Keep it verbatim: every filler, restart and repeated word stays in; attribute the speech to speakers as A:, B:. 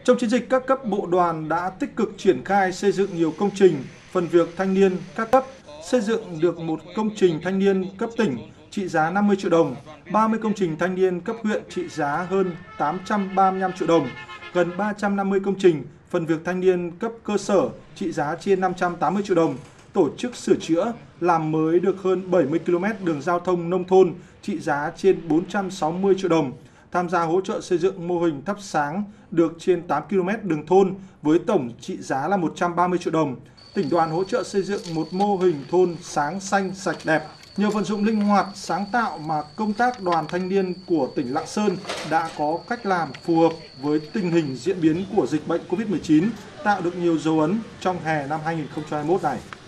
A: Trong chiến dịch, các cấp bộ đoàn đã tích cực triển khai xây dựng nhiều công trình, phần việc thanh niên các cấp, xây dựng được một công trình thanh niên cấp tỉnh trị giá năm mươi triệu đồng, ba mươi công trình thanh niên cấp huyện trị giá hơn tám trăm ba mươi lăm triệu đồng, gần ba trăm năm mươi công trình phần việc thanh niên cấp cơ sở trị giá trên năm trăm tám mươi triệu đồng, tổ chức sửa chữa, làm mới được hơn bảy mươi ki lô mét đường giao thông nông thôn trị giá trên bốn trăm sáu mươi triệu đồng, tham gia hỗ trợ xây dựng mô hình thắp sáng được trên tám ki lô mét đường thôn với tổng trị giá là một trăm ba mươi triệu đồng. Tỉnh đoàn hỗ trợ xây dựng một mô hình thôn sáng xanh sạch đẹp. Nhờ vận dụng linh hoạt, sáng tạo mà công tác đoàn thanh niên của tỉnh Lạng Sơn đã có cách làm phù hợp với tình hình diễn biến của dịch bệnh Covid mười chín, tạo được nhiều dấu ấn trong hè năm hai nghìn không trăm hai mươi mốt này.